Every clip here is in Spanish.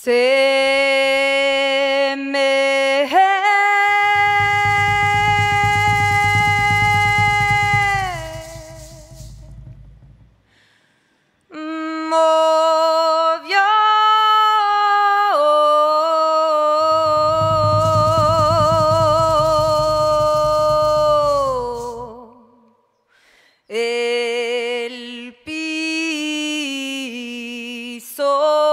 Se me movió el piso.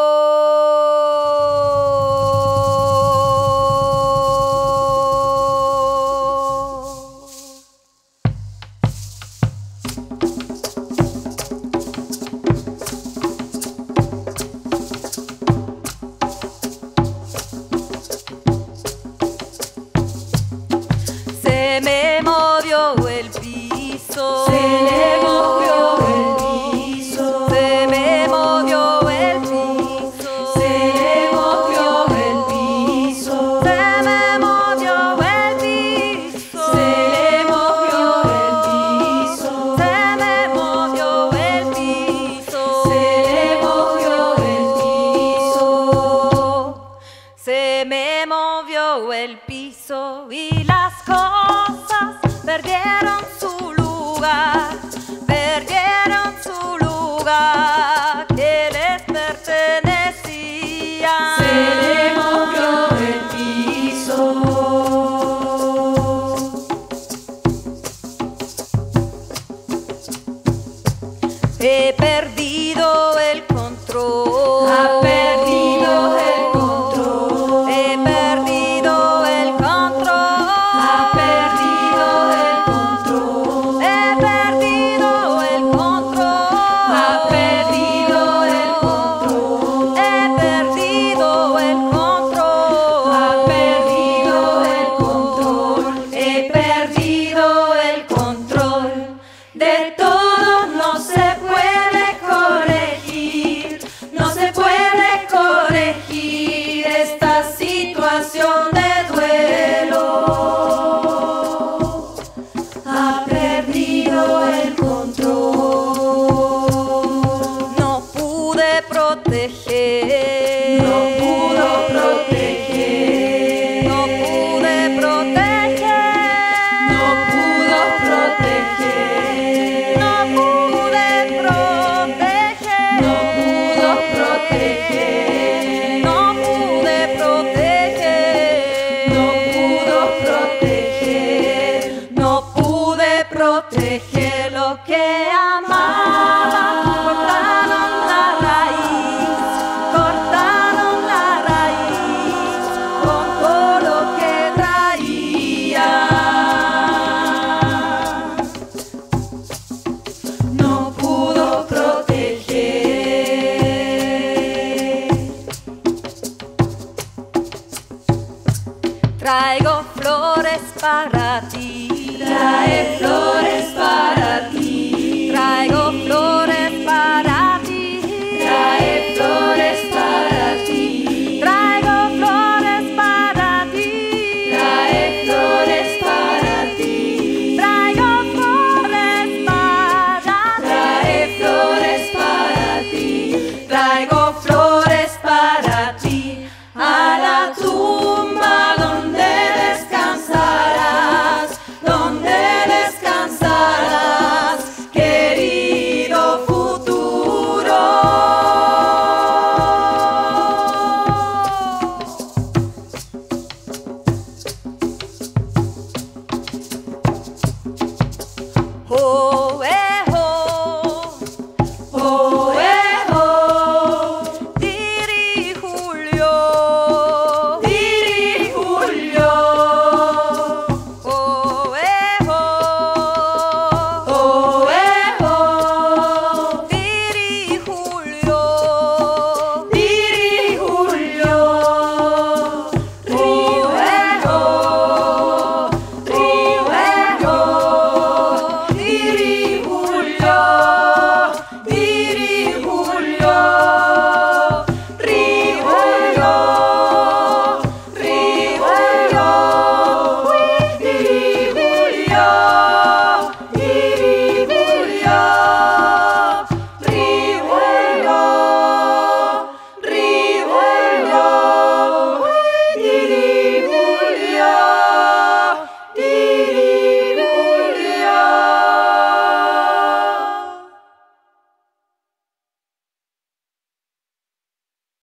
Se me movió el piso. Se le movió el piso. Se me movió el piso. Se le movió el piso. Se me movió el piso. Se le movió el piso. Se me movió el piso. Se le movió el piso. Se me movió el piso y las cosas perdieron su lugar que les pertenecía. Se le movió el piso. He perdido el control. Ha perdido el control. He perdido el control. Ha perdido el control. He perdido el control. Ha perdido el control. He perdido el control. Ha perdido el control. He perdido el control. De todo no se puede corregir. No se puede corregir esta situación de duelo. Ha perdido el control. No pude proteger. No pudo proteger. No pude proteger. No pudo proteger. No pude proteger. No pudo proteger. No pude proteger. No pudo proteger. No pude proteger lo que amaba. Cortaron la raíz con todo lo que traía. No pudo proteger. Traigo flores para ti. Trae flores